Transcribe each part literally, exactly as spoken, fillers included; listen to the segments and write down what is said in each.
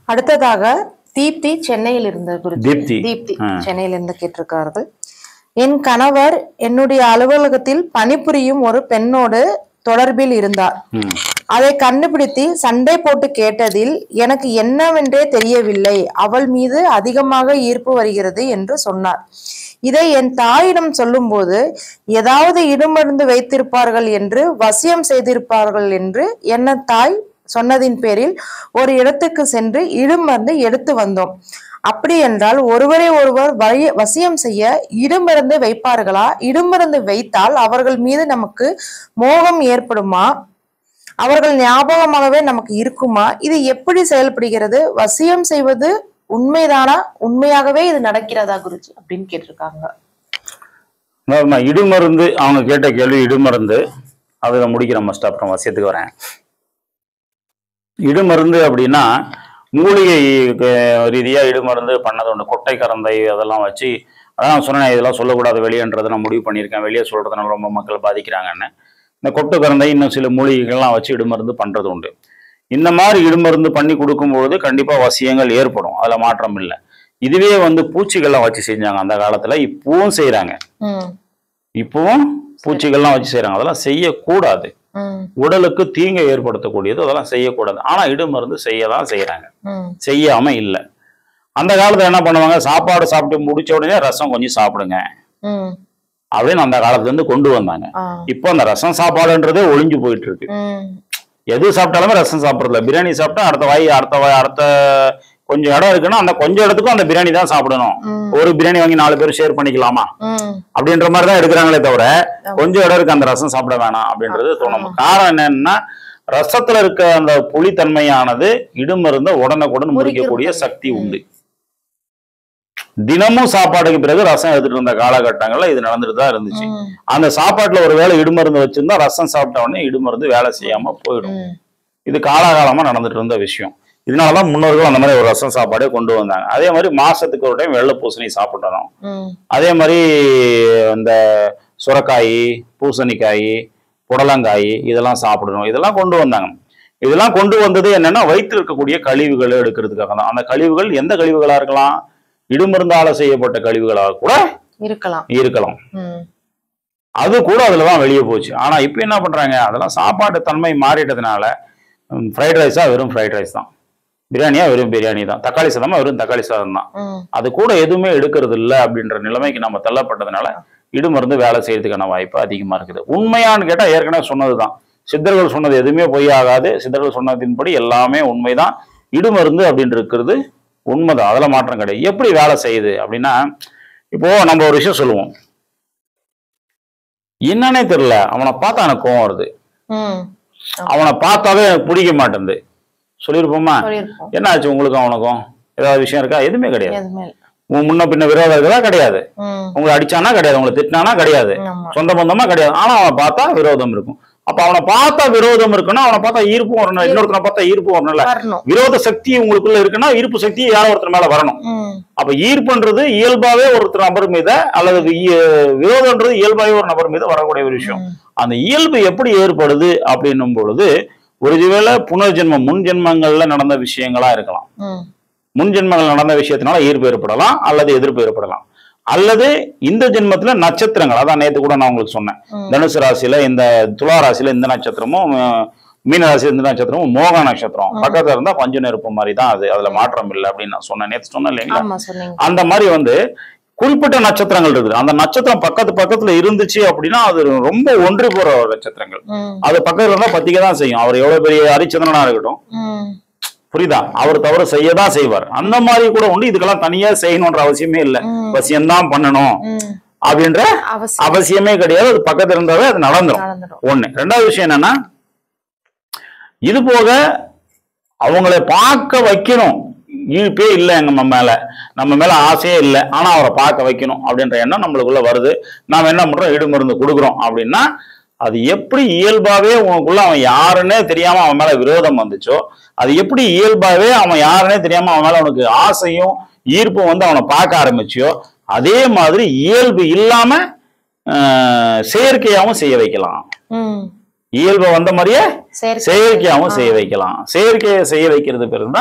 அடுத்ததாக தீப்தி சென்னையில் இருந்த குருஜி. தீப்தி தீப்தி சென்னையில் இருந்து கேட்டிருக்கார்கள். என் கணவர் என்னுடைய அலுவலகத்தில் பணிபுரியும் ஒரு பெண்ணோடு தொடர்பில் இருந்தார். அதை கண்டுபிடித்து சண்டை போட்டு கேட்டதில் எனக்கு என்னவென்றே தெரியவில்லை, அவள் மீது அதிகமாக ஈர்ப்பு வருகிறது என்று சொன்னார். இதை என் தாயிடம் சொல்லும் போது ஏதாவது இடுமருந்து வைத்திருப்பார்கள் என்று வசியம் செய்திருப்பார்கள் என்று என்ன தாய் சொன்னதின் பேரில் ஒரு இடத்துக்கு சென்று இடுமருந்து எடுத்து வந்தோம். அப்படி என்றால் ஒருவரை ஒருவர் வசியம் செய்ய இடுமருந்து வைப்பார்களா? இடுமருந்து வைத்தால் அவர்கள் மீது நமக்கு மோகம் ஏற்படுமா? அவர்கள் ஞாபகமாகவே நமக்கு இருக்குமா? இது எப்படி செயல்படுகிறது? வசியம் செய்வது உண்மைதானா? உண்மையாகவே இது நடக்கிறதா குருஜி அப்படின்னு கேட்டிருக்காங்க. இடுமருந்து அவங்க கேட்ட கேள்வி இடுமருந்து. அதை முடிக்கிற மஸ்ட் அப்புறம் வசியத்துக்கு வரேன். இடுமருந்து அப்படின்னா மூலிகை ரீதியா இடுமருந்து பண்ணது ஒன்று. கொட்டை கரந்தை அதெல்லாம் வச்சு, அதான் சொன்னேன் இதெல்லாம் சொல்லக்கூடாது வெளியேன்றதை நான் முடிவு பண்ணியிருக்கேன். வெளியே சொல்றதுனால ரொம்ப மக்கள் பாதிக்கிறாங்கன்னு. இந்த கொட்டு கரந்தை இன்னும் சில மூலிகைகள்லாம் வச்சு இடுமருந்து பண்றது உண்டு. இந்த மாதிரி இடுமருந்து பண்ணி கொடுக்கும்போது கண்டிப்பா வசியங்கள் ஏற்படும், அதுல மாற்றம் இல்லை. இதுவே வந்து பூச்சிகள்லாம் வச்சு செஞ்சாங்க அந்த காலத்துல, இப்பவும் செய்யறாங்க. இப்பவும் பூச்சிகள்லாம் வச்சு செய்யறாங்க. அதெல்லாம் செய்யக்கூடாது, உடலுக்கு தீங்கை ஏற்படுத்தக்கூடியது, அதெல்லாம் செய்யக்கூடாது. ஆனா இடுமருந்து செய்யதான் செய்யறாங்க, செய்யாம இல்லை. அந்த காலத்துல என்ன பண்ணுவாங்க, சாப்பாடு சாப்பிட்டு முடிச்ச உடனே ரசம் கொஞ்சம் சாப்பிடுங்க அப்படின்னு அந்த காலத்துல இருந்து கொண்டு வந்தாங்க. இப்போ அந்த ரசம் சாப்பாடுன்றதே ஒழிஞ்சு போயிட்டு இருக்கு. எது சாப்பிட்டாலுமே ரசம் சாப்பிடறதில்ல. பிரியாணி சாப்பிட்டா அடுத்த வாய் அடுத்த வாய் அடுத்த கொஞ்சம் இடம் இருக்குன்னா அந்த கொஞ்சம் இடத்துக்கும் அந்த பிரியாணி தான் சாப்பிடணும். ஒரு பிரியாணி வாங்கி நாலு பேர் ஷேர் பண்ணிக்கலாமா அப்படின்ற மாதிரிதான் எடுக்கிறாங்களே தவிர கொஞ்சம் இடம் இருக்கு அந்த ரசம் சாப்பிட வேணாம் அப்படின்றது தோணும். காரணம் என்னன்னா, ரசத்துல இருக்க அந்த புளித்தன்மையானது இடுமருந்த உடனுக்குடன் முறிக்கக்கூடிய சக்தி உண்டு. தினமும் சாப்பாடுக்கு பிறகு ரசம் எடுத்துட்டு இருந்த காலகட்டங்கள்ல இது நடந்துட்டு தான் இருந்துச்சு. அந்த சாப்பாட்டுல ஒரு வேளை இடுமருந்து வச்சிருந்தா ரசம் சாப்பிட்ட உடனே இடுமருந்து வேலை செய்யாம போயிடும். இது காலாகாலமா நடந்துட்டு இருந்த விஷயம். இதனாலதான் முன்னோர்கள் அந்த மாதிரி ஒரு ரசம் சாப்பாடே கொண்டு வந்தாங்க. அதே மாதிரி மாசத்துக்கு ஒரு டைம் வெள்ளை பூசணி சாப்பிடணும். அதே மாதிரி இந்த சுரக்காய், பூசணிக்காய், புடலங்காய் இதெல்லாம் சாப்பிடணும். இதெல்லாம் கொண்டு வந்தாங்க. இதெல்லாம் கொண்டு வந்தது என்னன்னா, வயிற்றில் இருக்கக்கூடிய கழிவுகளை எடுக்கிறதுக்காக தான். அந்த கழிவுகள் எந்த கழிவுகளா இருக்கலாம்? இடுமருந்தால செய்யப்பட்ட கழிவுகளாக கூட இருக்கலாம் இருக்கலாம் அது கூட அதுலதான் வெளியே போச்சு. ஆனா இப்ப என்ன பண்றாங்க, அதெல்லாம் சாப்பாட்டு தன்மை மாறிட்டதுனால ஃப்ரைட் ரைஸா வெறும் ஃப்ரைட் ரைஸ் தான், பிரியாணியா வெறும் பிரியாணி தான், தக்காளி சாதமா வெறும் தக்காளி சாதம் தான், அது கூட எதுவுமே எடுக்கிறது இல்லை அப்படின்ற நிலைமைக்கு நம்ம தள்ளப்பட்டதுனால இடுமருந்து வேலை செய்யறதுக்கான வாய்ப்பு அதிகமா இருக்குது. உண்மையான்னு கேட்டா ஏற்கனவே சொன்னதுதான், சித்தர்கள் சொன்னது எதுவுமே பொய்யாகாது. சித்தர்கள் சொன்னதின்படி எல்லாமே உண்மைதான். இடுமருந்து அப்படின்னு இருக்கிறது உண்மைதான், அதுல மாற்றம் கிடையாது. எப்படி வேலை செய்யுது அப்படின்னா, இப்போ நம்ம ஒரு விஷயம் சொல்லுவோம், என்னன்னே தெரியல, அவனை பார்த்தா எனக்கு கோவம் வருது, அவனை பார்த்தாவே எனக்கு பிடிக்க மாட்டேங்குது சொல்லியிருப்போமா? என்ன ஆச்சு உங்களுக்கு அவனுக்கும்? ஏதாவது விஷயம் இருக்கா? எதுவுமே கிடையாது. உங்க முன்ன பின்ன விரோதம் இருக்குதா? கிடையாது. உங்களை அடிச்சானா கிடையாது, உங்களை திட்டினானா கிடையாது, சொந்த பந்தமா கிடையாது. ஆனா அவனை பார்த்தா விரோதம் இருக்கும். அப்ப அவனை பார்த்தா விரோதம் இருக்குன்னா அவனை பார்த்தா ஈர்ப்பும் வரணும், இன்னொருத்தனை பார்த்தா ஈர்ப்பும் வரணும்ல. விரோத சக்தி உங்களுக்குள்ள இருக்குன்னா ஈர்ப்பு சக்தி யாரோ ஒருத்தர் மேல வரணும். அப்ப ஈர்ப்புன்றது இயல்பாவே ஒருத்தர் நபர் மீது, அல்லது விரோதம்ன்றது இயல்பாவே ஒரு நபர் மீது வரக்கூடிய ஒரு விஷயம். அந்த இயல்பு எப்படி ஏற்படுது அப்படின்னும் பொழுது, ஒருவேளை புனர்ஜென்மம் முன் ஜென்மங்கள்ல நடந்த விஷயங்களா இருக்கலாம். முன் ஜென்மங்கள் நடந்த விஷயத்தினால ஈர்ப்பு ஏற்படலாம், அல்லது எதிர்ப்பு ஏற்படலாம், அல்லது இந்த ஜென்மத்துல நட்சத்திரங்கள், அதான் நேற்று கூட நான் உங்களுக்கு சொன்னேன், தனுசு ராசியில இந்த துலா ராசியில இந்த நட்சத்திரமும் மீன ராசியில இந்த நட்சத்திரமும் மோக நட்சத்திரம் பக்கத்துல இருந்தா பஞ்சு நெருப்பு மாதிரி தான் அது, அதுல மாற்றம் இல்லை அப்படின்னு நான் சொன்னேன், நேற்று சொன்னேன் இல்லைங்களா? அந்த மாதிரி வந்து குறிப்பிட்ட நட்சத்திரங்கள் இருக்குது. அந்த நட்சத்திரம் பக்கத்து பக்கத்துல இருந்துச்சு அப்படின்னா அது ரொம்ப ஒன்றி போற நட்சத்திரங்கள். அது பக்கத்துல இருந்தா பத்திக்க தான் செய்யும். அவர் எவ்வளவு பெரிய ஹரிச்சந்திரனா இருக்கட்டும், புரியுதா, அவர் தவறு செய்யதான் செய்வார். அந்த மாதிரி கூட உண்டு. இதுக்கெல்லாம் தனியா செய்யணும்ன்ற அவசியமே இல்லை, வசியம்தான் பண்ணணும் அப்படின்ற அவசியமே கிடையாது. அது பக்கத்துல இருந்தாவே அது நடந்துடும். ஒண்ணு. ரெண்டாவது விஷயம் என்னன்னா, இது போக அவங்களை பார்க்க வைக்கணும், ஈர்ப்பே இல்லை எங்க மேல, நம்ம மேல ஆசையே இல்லை, ஆனா அவரை பார்க்க வைக்கணும் அப்படின்ற எண்ணம் நம்மளுக்குள்ள வருது. நாம என்ன பண்றோம், இடுமருந்து கொடுக்குறோம் அப்படின்னா, அது எப்படி இயல்பாவே உனக்குள்ள அவன் யாருன்னே தெரியாம அவன் மேல விரோதம் வந்துச்சோ, அது எப்படி இயல்பாவே அவன் யாருன்னே தெரியாம அவன் மேல உனக்கு ஆசையும் ஈர்ப்பும் வந்து அவனை பார்க்க ஆரம்பிச்சியோ, அதே மாதிரி இயல்பு இல்லாம ஆஹ் செயற்கையாவும் செய்ய வைக்கலாம். இயல்பை வந்த மாதிரியே செயற்கையாவும் செய்ய வைக்கலாம். செயற்கையை செய்ய வைக்கிறது பேருதான்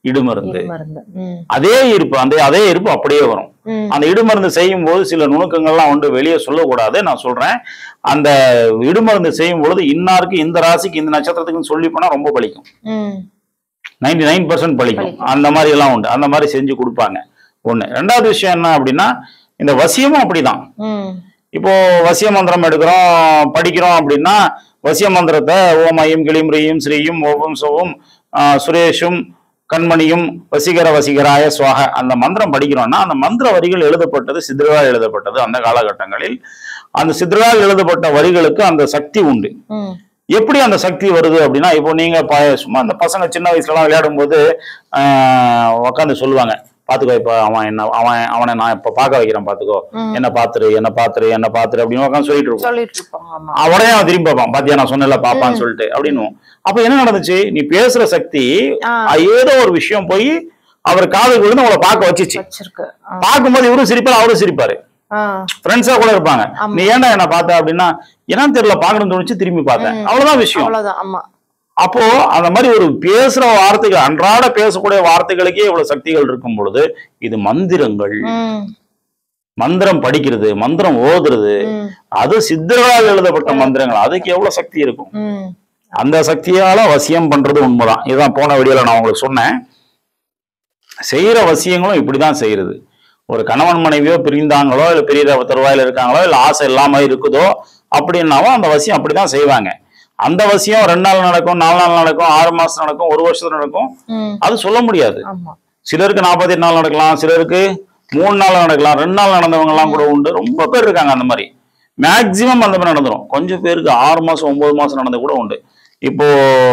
இடுமருந்து. அதே இருப்பு அந்த அதே இருப்பு அப்படியே வரும். அந்த இடுமருந்து செய்யும் போது சில நுணுக்கங்கள்லாம் வந்து வெளியே சொல்லக்கூடாது. நான் சொல்றேன், அந்த இடுமருந்து செய்யும் பொழுது இன்னாருக்கு இந்த ராசிக்கு இந்த நட்சத்திரத்துக்குன்னு சொல்லி போனா ரொம்ப பலிக்கும். நைன்டி நைன் பர்சன்ட் பலிக்கும். அந்த மாதிரி எல்லாம் உண்டு. அந்த மாதிரி செஞ்சு கொடுப்பாங்க. ஒண்ணு. ரெண்டாவது விஷயம் என்ன அப்படின்னா, இந்த வசியமும் அப்படிதான். இப்போ வசிய மந்திரம் எடுக்கிறோம் படிக்கிறோம் அப்படின்னா, வசிய மந்திரத்தை ஓம் ஐயும் கிளிம் ரீயும் ஸ்ரீயும் ஓவும் சோவும் சுரேஷும் கண்மணியும் வசீகர வசீகராய சுவாக அந்த மந்திரம் படிக்கிறோம்னா, அந்த மந்திர வரிகள் எழுதப்பட்டது சித்ரால் எழுதப்பட்டது. அந்த காலகட்டங்களில் அந்த சித்ரால் எழுதப்பட்ட வரிகளுக்கு அந்த சக்தி உண்டு. எப்படி அந்த சக்தி வருது அப்படின்னா, இப்போ நீங்க சும்மா அந்த பசங்க சின்ன வயசுல எல்லாம் விளையாடும் போது ஆஹ் உட்காந்து சொல்லுவாங்க, பாத்துக்கோ இப்ப அவன் என்ன அவன் அவனை நான் இப்ப பாக்க வைக்கிறேன், பாத்துக்கோ என்ன பாத்துரு என்ன பாத்துரு என்ன பாத்துரு அப்படின்னு உட்காந்து சொல்லிட்டு இருப்போம். அவனே அவன் திரும்பி பார்ப்பான், பாத்தியா நான் சொன்னல பாப்பான்னு சொல்லிட்டு அப்படின்னு. அப்ப என்ன நடந்துச்சு, நீ பேசுற சக்தி ஏதோ ஒரு விஷயம் போய் அவர் காதுக்கு விழுந்து அவளை பார்க்க வச்சிச்சு. பார்க்கும்போது இவரும் சிரிப்பாரு அவரும் சிரிப்பாரு, ஃப்ரெண்ட்ஸா கூட இருப்பாங்க. நீ ஏன்டா என்ன பார்த்த அப்படின்னா, என்னன்னு தெரியல பாக்கணும்னு தோணுச்சு திரும்பி பார்த்தேன், அவ்வளவுதான் விஷயம். அப்போ அந்த மாதிரி ஒரு பேசுற வார்த்தைகள் அன்றாட பேசக்கூடிய வார்த்தைகளுக்கே இவ்வளவு சக்திகள் இருக்கும் பொழுது, இது மந்திரங்கள், மந்திரம் படிக்கிறது மந்திரம் ஓதுறது, அது சித்தர்களால் எழுதப்பட்ட மந்திரங்கள், அதுக்கு எவ்வளவு சக்தி இருக்கும். அந்த சக்தியால வசியம் பண்றது உண்மைதான். இதுதான் போன வீடியோல நான் உங்களுக்கு சொன்னேன். செய்யற வசியங்களும் இப்படிதான் செய்யறது. ஒரு கணவன் மனைவியோ பிரிந்தாங்களோ இல்ல பெரிய தருவாயில இருக்காங்களோ இல்ல ஆசை இல்லாம இருக்குதோ அப்படின்னாவும் அந்த வசியம் அப்படிதான் செய்வாங்க. அந்த வசியம் ரெண்டு நாள் நடக்கும், நாலு நாள் நடக்கும், ஆறு மாசம் நடக்கும், ஒரு வருஷத்துல நடக்கும், அது சொல்ல முடியாது. சிலருக்கு நாற்பத்தி எட்டு நாள் நடக்கலாம், சிலருக்கு மூணு நாள் நடக்கலாம், ரெண்டு நாள் நடந்தவங்க எல்லாம் கூட உண்டு. ரொம்ப பேர் இருக்காங்க அந்த மாதிரி. மேக்சிமம் அந்த மாதிரி நடந்துடும். கொஞ்சம் பேருக்கு ஆறு மாசம் ஒன்பது மாசம் நடந்த கூட உண்டு. இப்போ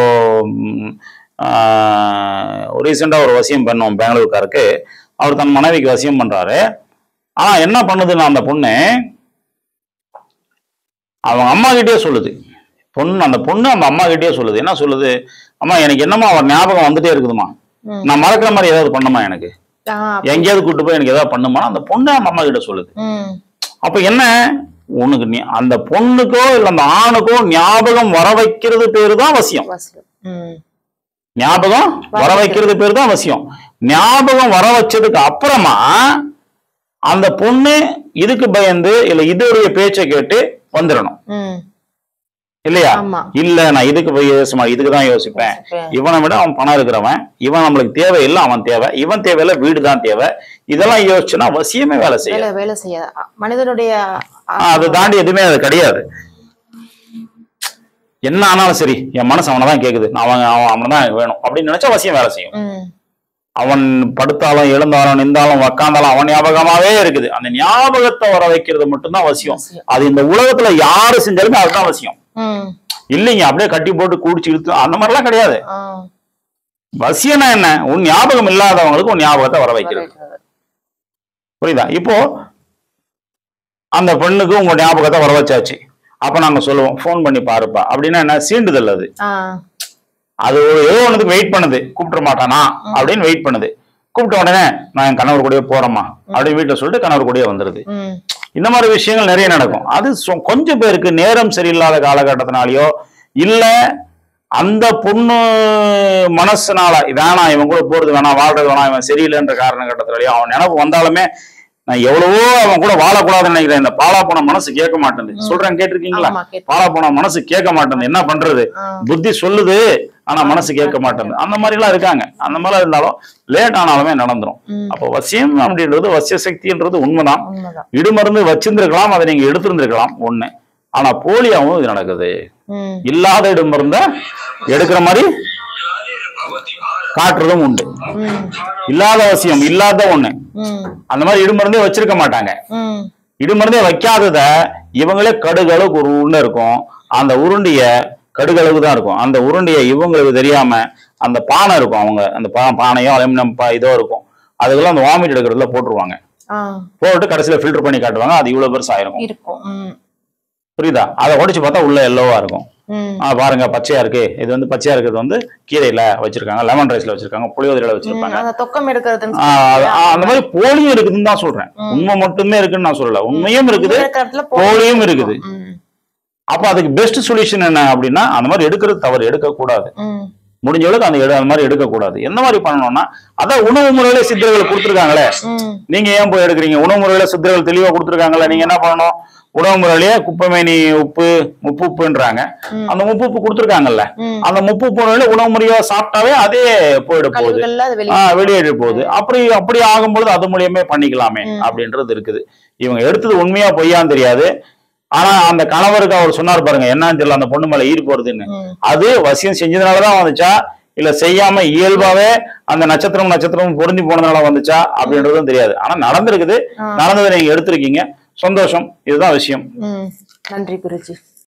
ரீசெண்டா ஒரு வசியம் பண்ணோம் பெங்களூருக்காருக்கு. அவர் தன் மனைவிக்கு வசியம் பண்றாரு. ஆனா என்ன பண்ணுதுன்னா அந்த பொண்ணு அவங்க அம்மா கிட்டே சொல்லுது. பொண்ணு அந்த பொண்ணு அந்த அம்மா கிட்டே சொல்லுது. என்ன சொல்லுது, அம்மா எனக்கு என்னமா அவர் ஞாபகம் வந்துட்டே இருக்குதுமா, நான் மறக்கிற மாதிரி ஏதாவது பண்ணுமா, எனக்கு எங்கேயாவது கூட்டு போய் எனக்கு ஏதாவது பண்ணுமா, அந்த பொண்ணு அந்த அம்மா கிட்ட சொல்லுது. அப்ப என்ன, உனக்கு அந்த பொண்ணுக்கோ இல்ல அந்த ஆணுக்கோ ஞாபகம் வர வைக்கிறது பேரு தான் வசியம். ஞாபகம் வர வைக்கிறது பேரு தான் வசியம். ஞாபகம் வர வச்சதுக்கு அப்புறமா அந்த பொண்ணு இதுக்கு பயந்து இல்ல இதோடைய பேச்சை கேட்டு வந்துடணும் இல்லையா? இல்ல நான் இதுக்கு போய் யோசிமா இதுக்குதான் யோசிப்பேன், இவனை விட அவன் பணம் இருக்கிறவன், இவன் நம்மளுக்கு தேவையில்லை அவன் தேவை, இவன் தேவையில்லை வீடு தான் தேவை, இதெல்லாம் யோசிச்சுன்னா வசியமே வேலை செய்ய வேலை செய்ய மனிதனுடைய அதை தாண்டி எதுவுமே அது கிடையாது. என்ன ஆனாலும் சரி என் மனசு அவனை தான் கேக்குது, அவன் அவன் அவனை தான் வேணும் அப்படின்னு நினைச்சா வசியம் வேலை செய்யும். அவன் படுத்தாலும் எழுந்தாலும் நின்றாலும் உக்காந்தாலும் அவன் ஞாபகமாவே இருக்குது. அந்த ஞாபகத்தை வர வைக்கிறது மட்டும்தான் வசியம். அது இந்த உலகத்துல யாரு செஞ்சாலுமே அதுதான் வசியம். இல்லைங்க அப்படியே கட்டி போட்டு கூடிச்சு இழுத்து அந்த மாதிரிலாம் கிடையாது. வசியம்னா என்ன, உன் ஞாபகம் இல்லாதவங்களுக்கு உன் ஞாபகத்தை வர வைக்கிறது. புரியுதா? இப்போ அந்த பெண்ணுக்கு உங்க ஞாபகத்தை வர வச்சாச்சு. அப்ப நாங்க சொல்லுவோம் போன் பண்ணி பாருப்பா அப்படின்னா என்ன, சீண்டுதல். அது அது ஏதோ ஒண்ணுக்கு வெயிட் பண்ணுது, கூப்பிட மாட்டானா அப்படின்னு வெயிட் பண்ணுது. கூப்பிட்ட உடனே நான் என் கணவர் கூடயே போறேம்மா அப்படின்னு வீட்டுல சொல்லிட்டு கணவர் கூடயே வந்துருது. இந்த மாதிரி விஷயங்கள் நிறைய நடக்கும். அது கொஞ்சம் பேருக்கு நேரம் சரியில்லாத காலகட்டத்தினாலயோ இல்ல அந்த பொண்ணு மனசுனால வேணாம் இவன் கூட போறது வேணாம் வாழ்றது வேணாம் இவன் சரியில்லைன்ற காரணகட்டத்தினாலயோ அவன் நினைப்பு வந்தாலுமே நான் எவ்வளவோ அவன் கூட வாழக்கூடாதுன்னு நினைக்கிறேன், இந்த பாலா போன மனசு கேட்க மாட்டேங்குது. சொல்றேன் கேட்டிருக்கீங்களா? பாலா போன மனசு கேட்க மாட்டேங்குது. என்ன பண்றது, புத்தி சொல்லுது ஆனா மனசு கேட்க மாட்டேங்குது. அந்த மாதிரி எல்லாம் இருக்காங்க. அந்த மாதிரி இருந்தாலும் லேட் ஆனாலுமே நடந்துரும். அப்போ வசியம் அப்படின்றது வசிய சக்தின்றது உண்மைதான். இடுமருந்து வச்சிருந்திருக்கலாம், அதை நீங்க எடுத்திருந்திருக்கலாம் ஒண்ணு. ஆனா போலியாவும் இது நடக்குது. இல்லாத இடுமருந்த எடுக்கிற மாதிரி காட்டுறதும் உண்டு. இல்லாத வசியம் இல்லாத ஒண்ணு அந்த மாதிரி இடுமருந்தே வச்சிருக்க மாட்டாங்க. இடுமருந்தே வைக்காதத இவங்களே கடுகளவுக்கு ஒரு உருண்டை இருக்கும், அந்த உருண்டிய கடுகளவுக்கு தான் இருக்கும். அந்த உருண்டையை இவங்களுக்கு தெரியாம அந்த பானை இருக்கும், அவங்க அந்த பானையோ அலுமினியம் இதோ இருக்கும், அதுக்கெல்லாம் அந்த வாமிட் எடுக்கிறதுல போட்டுருவாங்க. போட்டு கடைசியில ஃபில்டர் பண்ணி காட்டுவாங்க, அது இவ்வளவு பெருசா இருக்கும். புரியுதா? அதை உடைச்சு பார்த்தா உள்ள எல்லோவா இருக்கும். பாருங்க பச்சையா இருக்கு, இது வந்து பச்சையா இருக்கிறது வந்து கீரையில வச்சிருக்காங்க, லெமன் ரைஸ்ல வச்சிருக்காங்க, புளியோதரையில வச்சிருப்பாங்க. அந்த மாதிரி போலியும் இருக்குதுன்னு தான் சொல்றேன். உண்மை மட்டுமே இருக்குன்னு நான் சொல்லல, உண்மையும் இருக்குது போலியும் இருக்குது. அப்ப அதுக்கு பெஸ்ட் சொல்யூஷன் என்ன அப்படின்னா அந்த மாதிரி எடுக்கிறது தவறு, எடுக்க கூடாது. முடிஞ்ச அளவுக்கு அந்த அந்த மாதிரி எடுக்கக்கூடாது. என்ன மாதிரி பண்ணணும்னா அதான் உணவு முறையில சித்தர்கள் கொடுத்துருக்காங்களே, நீங்க ஏன் போய் எடுக்கிறீங்க? உணவு முறையில சித்தர்கள் தெளிவா கொடுத்துருக்காங்களே, நீங்க என்ன பண்ணணும்? உணவு முறையிலேயே குப்பைமேனி உப்பு முப்பு உப்புன்றாங்க, அந்த முப்பு உப்பு கொடுத்துருக்காங்கல்ல, அந்த முப்பு உப்பு முறையில உணவு முறையா சாப்பிட்டாவே அதே போயிட போகுது, ஆஹ் வெளியேற போகுது. அப்படி அப்படி ஆகும்பொழுது அது மூலியமே பண்ணிக்கலாமே அப்படின்றது இருக்குது. இவங்க எடுத்தது உண்மையா பொய்யான்னு தெரியாது. ஆனா அந்த கணவருக்கு அவர் சொன்னார் பாருங்க, என்னன்னு தெரியல, அந்த பொண்ணு மேல ஈர்ப்பு வருதுன்னு. அது வசியம் செஞ்சதுனாலதான் வந்துச்சா, இல்ல செய்யாம இயல்பாவே அந்த நட்சத்திரம் நட்சத்திரம் பொருந்தி போனதுனால வந்துச்சா அப்படின்றதும் தெரியாது. ஆனா நடந்திருக்குது, நடந்ததை நீங்க எடுத்திருக்கீங்க, சந்தோஷம். இதுதான் விஷயம். நன்றி குருஜி.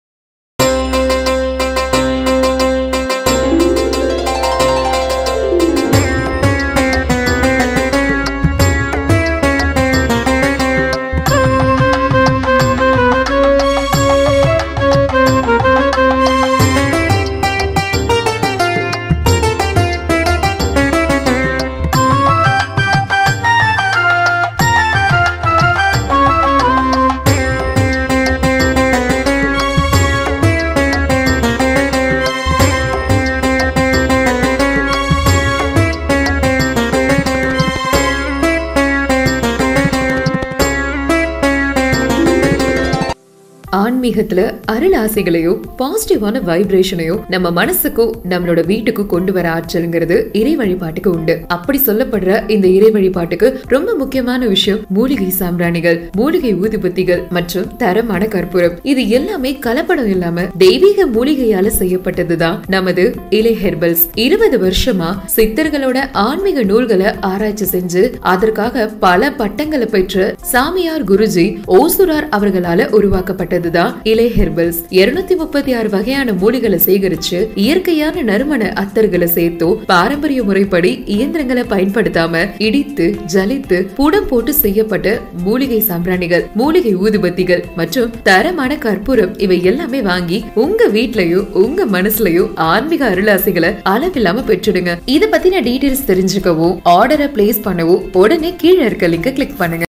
ஆன்மீகத்துல அருள் ஆசைகளையோ பாசிட்டிவான வைப்ரேஷனையோ நம்ம மனசுக்கும் நம்மளோட வீட்டுக்கும் கொண்டு வர ஆற்றல்ங்கிறது இறை வழிபாட்டுக்கு உண்டு. அப்படி சொல்லப்படுற இந்த இறை வழிபாட்டுக்கு ரொம்ப முக்கியமான விஷயம் மூலிகை சாம்பிராணிகள், மூலிகை ஊதுபத்திகள் மற்றும் தரமான கற்பூரம். இது எல்லாமே கலப்படம் இல்லாம தெய்வீக மூலிகையால செய்யப்பட்டதுதான் நமது இலை ஹெர்பல்ஸ். இருபது வருஷமா சித்தர்களோட ஆன்மீக நூல்களை ஆராய்ச்சி செஞ்சு அதற்காக பல பட்டங்களை பெற்ற சாமியார் குருஜி ஓசுரார் அவர்களால உருவாக்கப்பட்டதுதான் இலை ஹெர்பல்ஸ். இருநூத்தி முப்பத்தி ஆறு வகையான மூலிகளை சேகரிச்சு இயற்கையான நறுமண அத்தர்களை சேர்த்தோ பாரம்பரிய முறைப்படி இயந்திரங்களை பயன்படுத்தாம இடித்து ஜலித்து புடம் போட்டு செய்யப்பட்ட மூலிகை சாம்பிராணிகள், மூலிகை ஊதுபத்திகள் மற்றும் தரமான கற்பூரம் இவை எல்லாமே வாங்கி உங்க வீட்லயும் உங்க மனசுலயும் ஆன்மீக அருளாசிகளை அளவில்லாம பெற்றுடுங்க. இத பத்தின டீடைல்ஸ் தெரிஞ்சுக்கவும் ஆர்டரை பிளேஸ் பண்ணவும் உடனே கீழே இருக்க லிங்கை கிளிக் பண்ணுங்க.